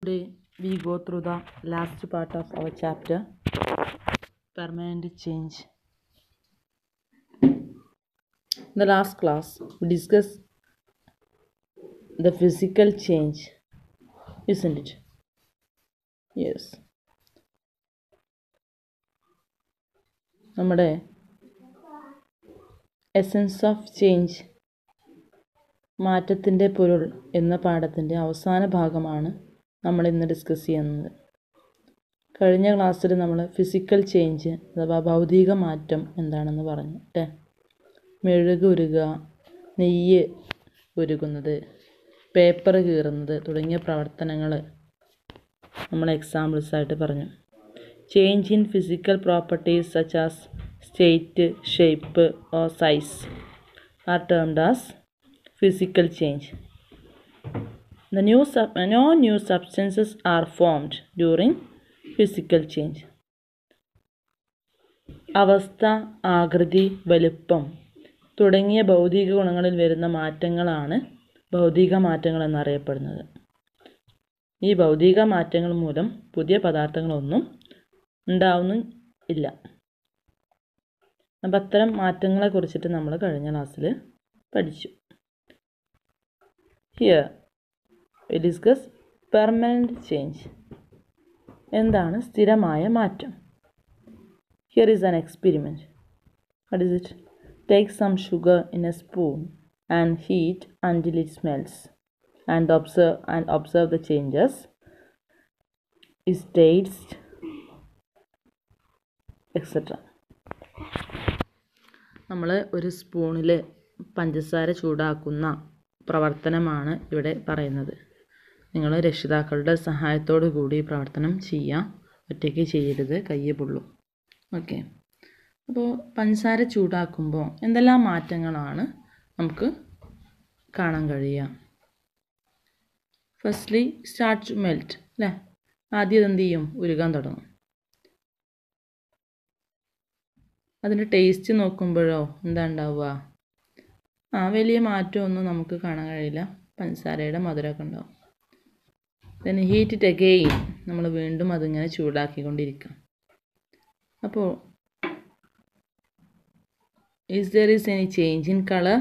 Today we go through the last part of our chapter, permanent change. In the last class we discussed the physical change, isn't it? Yes. നമ്മുടെ essence of change, മാറ്റത്തിൻ്റെ പൊരുൾ എന്ന പാഠത്തിൻ്റെ അവസാന ഭാഗമാണ് നമ്മൾ ഇന്ന് ഡിസ്കസ് ചെയ്യുന്നത്. കഴിഞ്ഞ ക്ലാസ്സിൽ നമ്മൾ ഫിസിക്കൽ ചേഞ്ച് അഥവാ ഭൗതിക മാറ്റം എന്താണെന്ന് പറഞ്ഞു അല്ലേ. മെഴുക് ഉരുകുക, നെയ്യ് ഉരുകുന്നത്, പേപ്പർ കീറുന്നത് തുടങ്ങിയ പ്രവർത്തനങ്ങൾ നമ്മൾ എക്സാമ്പിൾസായിട്ട് പറഞ്ഞു. Change in physical properties such as state, shape or size are termed as physical change. No new substances are formed during physical change. അവസ്ഥ, ആകൃതി, വലുപ്പം തുടങ്ങിയ ഭൗതിക ഗുണങ്ങളിൽ വരുന്ന മാറ്റങ്ങളാണ് ഭൗതിക മാറ്റങ്ങൾ എന്നറിയപ്പെടുന്നത്. ഈ ഭൗതിക മാറ്റങ്ങൾ മൂലം പുതിയ പദാർത്ഥങ്ങളൊന്നും ഉണ്ടാവുന്നില്ല. അപ്പം അത്തരം മാറ്റങ്ങളെ കുറിച്ചിട്ട് നമ്മൾ കഴിഞ്ഞ ക്ലാസ്സിൽ പഠിച്ചു. Here we discuss permanent change. എന്താണ് സ്ഥിരമായ മാറ്റം? Here is an experiment. What is it? Take some sugar in a spoon and heat until it melts and observe the changes. Its taste, etc. നമ്മൾ ഒരു സ്പൂണിൽ പഞ്ചസാര ചൂടാക്കുന്ന പ്രവർത്തനമാണ് ഇവിടെ പറയുന്നത്. നിങ്ങൾ രക്ഷിതാക്കളുടെ സഹായത്തോടു കൂടി ഈ പ്രവർത്തനം ചെയ്യാം, ഒറ്റയ്ക്ക് ചെയ്യരുത്, കയ്യ് പൊള്ളും. ഓക്കെ. അപ്പോൾ പഞ്ചസാര ചൂടാക്കുമ്പോൾ എന്തെല്ലാം മാറ്റങ്ങളാണ് നമുക്ക് കാണാൻ കഴിയുക? ഫസ്റ്റ്ലി സ്റ്റാർട്ട് ടു മെൽറ്റ് അല്ലേ. ആദ്യം ഇതെന്ത് ചെയ്യും? ഉരുകാൻ തുടങ്ങും. അതിൻ്റെ ടേസ്റ്റ് നോക്കുമ്പോഴോ എന്താ ഉണ്ടാവുക? വലിയ മാറ്റമൊന്നും നമുക്ക് കാണാൻ കഴിയില്ല, പഞ്ചസാരയുടെ മധുരമൊക്കെ ഉണ്ടാവും. ദെൻ ഹീറ്റ് ഇറ്റ് അഗെയിൻ, നമ്മൾ വീണ്ടും അതിങ്ങനെ ചൂടാക്കിക്കൊണ്ടിരിക്കാം. അപ്പോൾ there is any change in colour?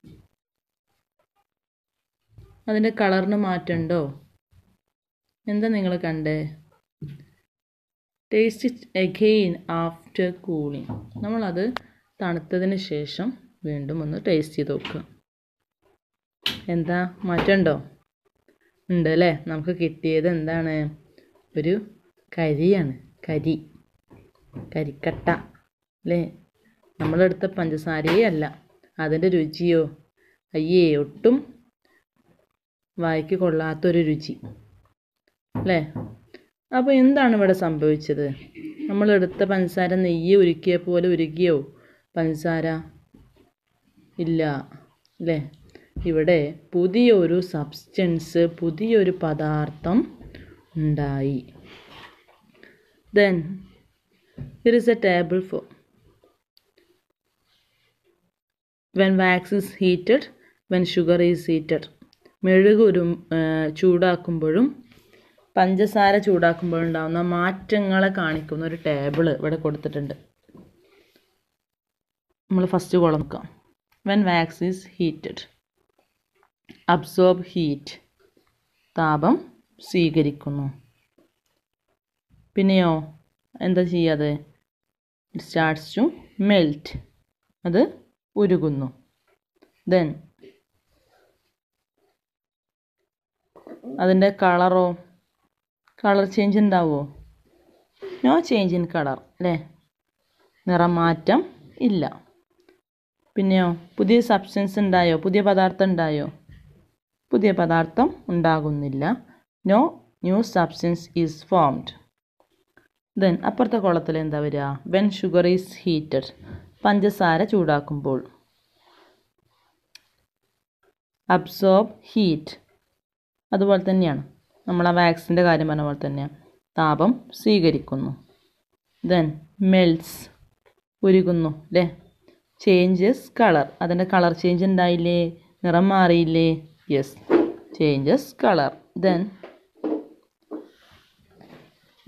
അതിൻ്റെ കളറിന് മാറ്റമുണ്ടോ? എന്താ നിങ്ങൾ കണ്ടേ? Taste it again after cooling. നമ്മളത് തണുത്തതിന് ശേഷം വീണ്ടും ഒന്ന് ടേസ്റ്റ് ചെയ്ത് നോക്കുക. എന്താ മാറ്റമുണ്ടോ? ഉണ്ട് അല്ലേ. നമുക്ക് കിട്ടിയത് എന്താണ്? ഒരു കരിയാണ്, കരിക്കട്ട അല്ലേ. നമ്മളെടുത്ത പഞ്ചസാരയേ അല്ല, അതിൻ്റെ രുചിയോ അയ്യേ ഒട്ടും വായിക്ക് കൊള്ളാത്തൊരു രുചി അല്ലേ. അപ്പോൾ എന്താണ് ഇവിടെ സംഭവിച്ചത്? നമ്മളെടുത്ത പഞ്ചസാര നെയ്യ് ഉരുക്കിയ പോലെ ഉരുകിയോ പഞ്ചസാര? ഇല്ല അല്ലേ. ഇവിടെ പുതിയൊരു സബ്സ്റ്റൻസ്, പുതിയൊരു പദാർത്ഥം ഉണ്ടായി. Then there is a table for when wax is heated, when sugar is heated. മെഴുക് ചൂടാക്കുമ്പോഴും പഞ്ചസാര ചൂടാക്കുമ്പോഴും ഉണ്ടാകുന്ന മാറ്റങ്ങളെ കാണിക്കുന്ന ഒരു ടേബിൾ ഇവിടെ കൊടുത്തിട്ടുണ്ട്. നമ്മൾ ഫസ്റ്റ് കോളം നോക്കാം. when wax is heated, absorb heat, താപം സ്വീകരിക്കുന്നു. പിന്നെയോ എന്താ ചെയ്യാതെ? it starts to melt, അത് ഉരുകുന്നു. then അതിൻ്റെ കളറോ, കളർ ചേഞ്ച് ഉണ്ടാവുമോ? നോ ചേഞ്ച് ഇൻ കളർ അല്ലേ. നിറമാറ്റം ഇല്ല. പിന്നെയോ പുതിയ സബ്സ്റ്റൻസ് ഉണ്ടായോ? പുതിയ പദാർത്ഥം ഉണ്ടായോ? പുതിയ പദാർത്ഥം ഉണ്ടാകുന്നില്ല. No new substance is formed. Then അപ്പുറത്തെ കോളത്തിൽ എന്താ വരിക? വെൻ ഷുഗർ ഈസ് ഹീറ്റഡ്, പഞ്ചസാര ചൂടാക്കുമ്പോൾ. അബ്സോർബ് ഹീറ്റ്, അതുപോലെ തന്നെയാണ്, നമ്മൾ ആ വാക്സിൻ്റെ കാര്യം പറഞ്ഞ പോലെ തന്നെയാണ്, താപം സ്വീകരിക്കുന്നു. ദെൻ മെൽറ്റ്സ്, ഉരുകുന്നു അല്ലേ. ചേഞ്ചസ് കളർ, അതിൻ്റെ കളർ ചേഞ്ച് ഉണ്ടായില്ലേ? നിറം മാറിയില്ലേ? Yes, changes colour. Then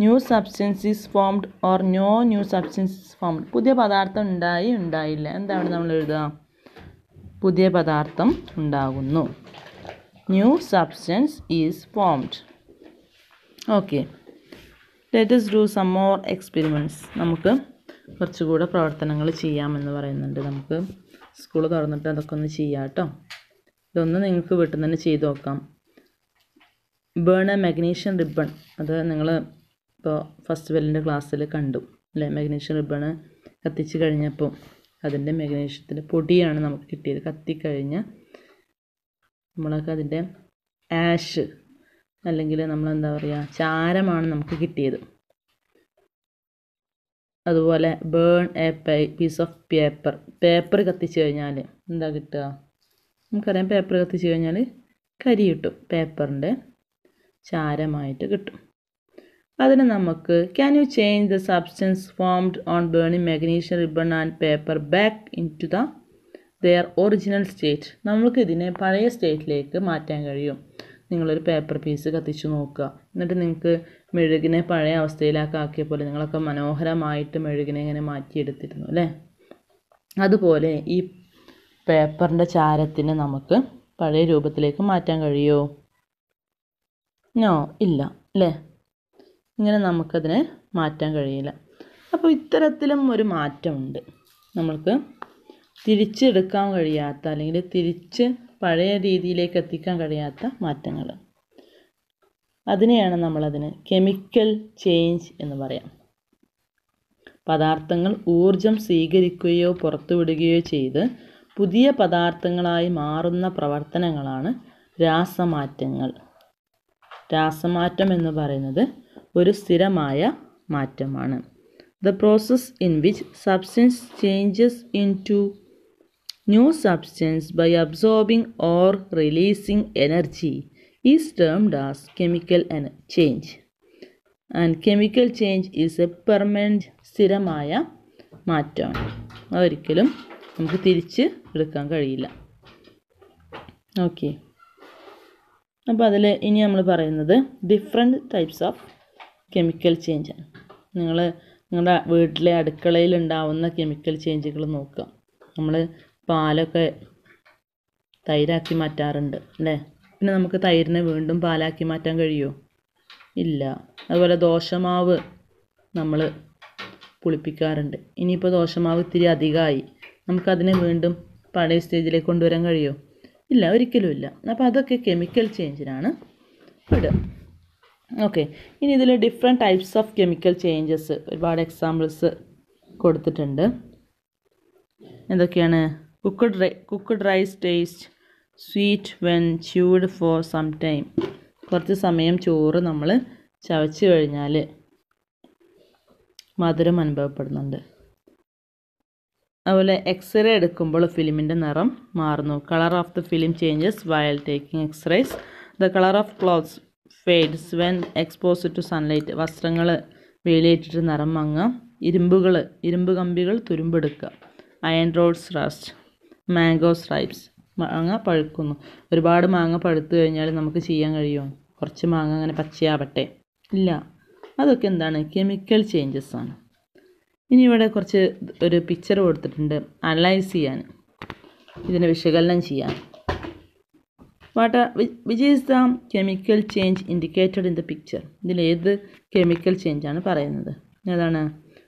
new substance is formed or no new substance is formed. പുതിയ പദാർത്ഥം ഉണ്ടായില്ല. എന്താണ് നമ്മൾ എഴുതുക? പുതിയ പദാർത്ഥം ഉണ്ടാകുന്നു. New substance is formed. Okay, let us do some more experiments. നമുക്ക് കുറച്ചുകൂടെ പ്രവർത്തനങ്ങൾ ചെയ്യാമെന്ന് പറയുന്നുണ്ട്. നമുക്ക് സ്കൂൾ തുറന്നിട്ട് അതൊക്കെ ഒന്ന് ചെയ്യാം കേട്ടോ. ഇതൊന്ന് നിങ്ങൾക്ക് വീട്ടിൽ നിന്ന് തന്നെ ചെയ്ത് നോക്കാം. Burn a magnesium ribbon. അത് നിങ്ങൾ ഇപ്പോൾ ഫസ്റ്റ് വെല്ലിൻ്റെ ക്ലാസ്സിൽ കണ്ടു അല്ലേ? മഗ്നീഷ്യം റിബണ് കത്തിച്ച് കഴിഞ്ഞപ്പോൾ അതിൻ്റെ മഗ്നീഷ്യത്തിൻ്റെ പൊടിയാണ് നമുക്ക് കിട്ടിയത്. കത്തിക്കഴിഞ്ഞ് നമ്മളൊക്കെ അതിൻ്റെ ആഷ് അല്ലെങ്കിൽ നമ്മളെന്താ പറയുക, ചാരമാണ് നമുക്ക് കിട്ടിയത്. അതുപോലെ burn a piece of paper കത്തിച്ച് കഴിഞ്ഞാൽ എന്താ കിട്ടുക? നമുക്കറിയാം, പേപ്പർ കത്തിച്ച് കഴിഞ്ഞാൽ കരി കിട്ടും, പേപ്പറിൻ്റെ ചാരമായിട്ട് കിട്ടും. അതിന് നമുക്ക് can you change the substance formed on burning magnesium ribbon and paper back into their original state. നമുക്ക് ഇതിനെ പഴയ സ്റ്റേറ്റിലേക്ക് മാറ്റാൻ കഴിയും. നിങ്ങളൊരു പേപ്പർ പീസ് കത്തിച്ച് നോക്കുക, എന്നിട്ട് നിങ്ങൾക്ക് മെഴുകിനെ പഴയ അവസ്ഥയിലേക്ക് ആക്കിയ പോലെ നിങ്ങളൊക്കെ മനോഹരമായിട്ട് മെഴുകിനെ ഇങ്ങനെ മാറ്റിയെടുത്തിരുന്നു അല്ലേ? അതുപോലെ ഈ പേപ്പറിൻ്റെ ചാരത്തിന് നമുക്ക് പഴയ രൂപത്തിലേക്ക് മാറ്റാൻ കഴിയുമോ? നോ, ഇല്ല അല്ലേ? ഇങ്ങനെ നമുക്കതിനെ മാറ്റാൻ കഴിയില്ല. അപ്പോൾ ഇത്തരത്തിലും ഒരു മാറ്റമുണ്ട്. നമ്മൾക്ക് തിരിച്ചെടുക്കാൻ കഴിയാത്ത അല്ലെങ്കിൽ തിരിച്ച് പഴയ രീതിയിലേക്ക് എത്തിക്കാൻ കഴിയാത്ത മാറ്റങ്ങൾ. അതിനെയാണ് നമ്മളതിന് കെമിക്കൽ ചേഞ്ച് എന്ന് പറയാം. പദാർത്ഥങ്ങൾ ഊർജം സ്വീകരിക്കുകയോ പുറത്തുവിടുകയോ ചെയ്ത് പുതിയ പദാർത്ഥങ്ങളായി മാറുന്ന പ്രവർത്തനങ്ങളാണ് രാസമാറ്റങ്ങൾ. രാസമാറ്റം എന്ന് പറയുന്നത് ഒരു സ്ഥിരമായ മാറ്റമാണ്. The process in which substance changes into new substance by absorbing or releasing energy is termed as chemical change. And chemical change is a permanent, സ്ഥിരമായ മാറ്റമാണ്. അതൊരിക്കലും നമുക്ക് തിരിച്ച് എടുക്കാൻ കഴിയില്ല. ഓക്കെ, അപ്പോൾ അതിൽ ഇനി നമ്മൾ പറയുന്നത് ഡിഫറെൻറ്റ് ടൈപ്സ് ഓഫ് കെമിക്കൽ ചേഞ്ചാണ്. നിങ്ങളുടെ വീട്ടിലെ അടുക്കളയിൽ ഉണ്ടാവുന്ന കെമിക്കൽ ചേഞ്ചുകൾ നോക്കുക. നമ്മൾ പാലൊക്കെ തൈരാക്കി മാറ്റാറുണ്ട് അല്ലേ? പിന്നെ നമുക്ക് തൈരിനെ വീണ്ടും പാലാക്കി മാറ്റാൻ കഴിയുമോ? ഇല്ല. അതുപോലെ ദോശമാവ് നമ്മൾ പുളിപ്പിക്കാറുണ്ട്. ഇനിയിപ്പോൾ ദോശമാവ് ഇത്തിരി അധികമായി, നമുക്കതിനെ വീണ്ടും പഴയ സ്റ്റേജിലേക്ക് കൊണ്ടുവരാൻ കഴിയുമോ? ഇല്ല, ഒരിക്കലും ഇല്ല. അപ്പോൾ അതൊക്കെ കെമിക്കൽ ചേഞ്ചിനാണ് പെടുക. ഓക്കെ, ഇനി ഇതിൽ different types of chemical changes ഒരുപാട് എക്സാമ്പിൾസ് കൊടുത്തിട്ടുണ്ട്. എന്തൊക്കെയാണ്? Cooked rice taste sweet when chewed for some time. കുറച്ച് സമയം ചോറ് നമ്മൾ ചവച്ച് കഴിഞ്ഞാൽ മധുരം അനുഭവപ്പെടുന്നുണ്ട്. അതുപോലെ എക്സ്റേ എടുക്കുമ്പോൾ ഫിലിമിൻ്റെ നിറം മാറുന്നു. Colour of the film changes while taking X rays. The colour of clothes fades when exposed to sunlight. വസ്ത്രങ്ങൾ വെയിലേറ്റിട്ട് നിറം മങ്ങുക. ഇരുമ്പ് കമ്പികൾ തുരുമ്പെടുക്കുക. Iron rods rust. Mangoes ripes. മാങ്ങ പഴുക്കുന്നു. ഒരുപാട് മാങ്ങ പഴുത്തു കഴിഞ്ഞാൽ നമുക്ക് ചെയ്യാൻ കഴിയുമോ? കുറച്ച് മാങ്ങ അങ്ങനെ പച്ചയാവട്ടെ? ഇല്ല. അതൊക്കെ എന്താണ്? കെമിക്കൽ ചേഞ്ചസ് ആണ്. ഇനി ഇവിടെ കുറച്ച് ഒരു പിക്ചർ കൊടുത്തിട്ടുണ്ട് അനലൈസ് ചെയ്യാൻ, ഇതിനെ വിശകലനം ചെയ്യാൻ. Which is the chemical change indicated in the picture. ഇതിൽ ഏത് കെമിക്കൽ ചേഞ്ചാണ് പറയുന്നത്? ഏതാണ്?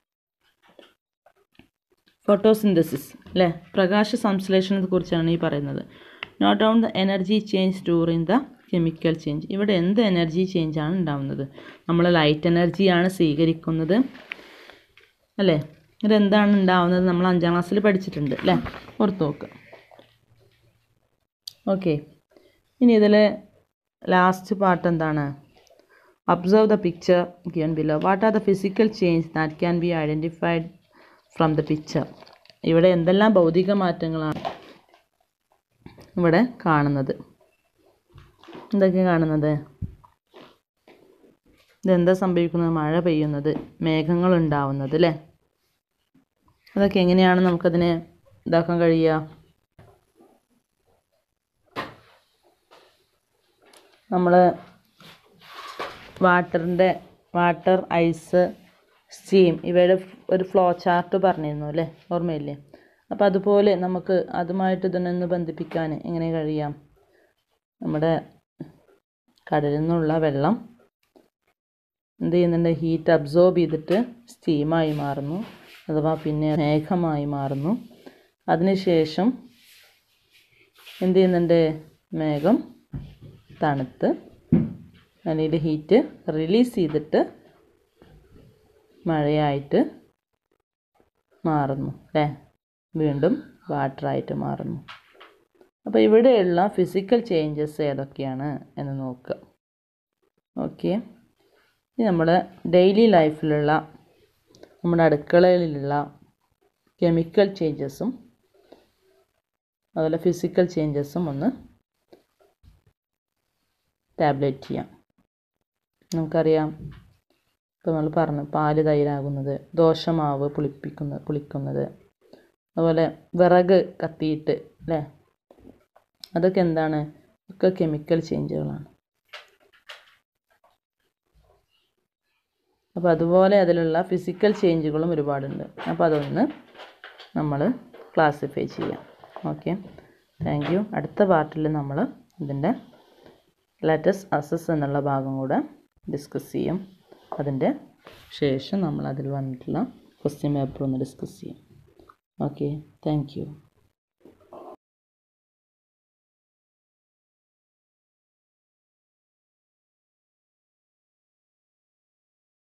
ഫോട്ടോസിന്തസിസ് അല്ലേ? പ്രകാശ സംശ്ലേഷണത്തെ കുറിച്ചാണ് ഈ പറയുന്നത്. Note down the energy change during the chemical change. ഇവിടെ എന്ത് എനർജി ചേഞ്ചാണ് ഉണ്ടാവുന്നത്? നമ്മൾ ലൈറ്റ് എനർജിയാണ് സ്വീകരിക്കുന്നത് അല്ലേ? ഇതെന്താണ് ഉണ്ടാവുന്നത്? നമ്മൾ 5ാം ക്ലാസ്സിൽ പഠിച്ചിട്ടുണ്ട് അല്ലേ? ഓർത്ത് നോക്കുക. ഓക്കെ, ഇനി ഇതിൽ ലാസ്റ്റ് പാർട്ട് എന്താണ്? Observe the picture given below. What are the physical change that can be identified from the picture. ഇവിടെ എന്തെല്ലാം ഭൗതിക മാറ്റങ്ങളാണ് ഇവിടെ കാണുന്നത്? എന്തൊക്കെയാണ് കാണുന്നത്? ഇതെന്താ സംഭവിക്കുന്നത്? മഴ പെയ്യുന്നത്, മേഘങ്ങൾ ഉണ്ടാവുന്നത് അല്ലേ? അതൊക്കെ എങ്ങനെയാണ് നമുക്കതിനെ ഇതാക്കാൻ കഴിയുക? നമ്മൾ വാട്ടറിൻ്റെ വാട്ടർ, ഐസ്, സ്റ്റീം ഇവയുടെ ഒരു ഫ്ലോ ചാർട്ട് പറഞ്ഞിരുന്നു അല്ലേ, ഓർമ്മയില്ലേ? അപ്പോൾ അതുപോലെ നമുക്ക് അതുമായിട്ട് ഇതിനൊന്ന് ബന്ധിപ്പിക്കാൻ എങ്ങനെ കഴിയാം? നമ്മുടെ കടലിൽ നിന്നുള്ള വെള്ളം എന്ത് ചെയ്യുന്നുണ്ട്? ഹീറ്റ് അബ്സോർബ് ചെയ്തിട്ട് സ്റ്റീമായി മാറുന്നു, അഥവാ പിന്നെ മേഘമായി മാറുന്നു. അതിനുശേഷം എന്ത് ചെയ്യുന്നുണ്ട്? മേഘം തണുത്ത് അതിൻ്റെ ഹീറ്റ് റിലീസ് ചെയ്തിട്ട് മഴയായിട്ട് മാറുന്നു അല്ലേ, വീണ്ടും വാട്ടറായിട്ട് മാറുന്നു. അപ്പോൾ ഇവിടെയുള്ള ഫിസിക്കൽ ചേഞ്ചസ് ഏതൊക്കെയാണ് എന്ന് നോക്കുക. ഓക്കെ, ഇനി നമ്മുടെ ഡെയിലി ലൈഫിലുള്ള നമ്മുടെ അടുക്കളയിലുള്ള കെമിക്കൽ ചേഞ്ചസും അതുപോലെ ഫിസിക്കൽ ചേഞ്ചസും ഒന്ന് ടാബ്ലേറ്റ് ചെയ്യാം. നമുക്കറിയാം, ഇപ്പോൾ നമ്മൾ പറഞ്ഞു പാല് തൈരാകുന്നത്, ദോശമാവ് പുളിക്കുന്നത്, അതുപോലെ വിറക് കത്തിയിട്ട് അല്ലേ, അതൊക്കെ എന്താണ്? ഒക്കെ കെമിക്കൽ ചേഞ്ചുകളാണ്. അപ്പോൾ അതുപോലെ അതിലുള്ള ഫിസിക്കൽ ചേഞ്ചുകളും ഒരുപാടുണ്ട്. അപ്പോൾ അതൊന്ന് നമ്മൾ ക്ലാസിഫൈ ചെയ്യാം. Okay, thank you. അടുത്ത പാർട്ടിൽ നമ്മൾ ഇതിൻ്റെ ലെറ്റസ് അസസ് എന്നുള്ള ഭാഗം കൂടെ ഡിസ്കസ് ചെയ്യും. അതിൻ്റെ ശേഷം നമ്മൾ അതിൽ വന്നിട്ടുള്ള ക്വസ്റ്റ്യൻ പേപ്പർ ഒന്ന് ഡിസ്കസ് ചെയ്യും. Okay, thank U.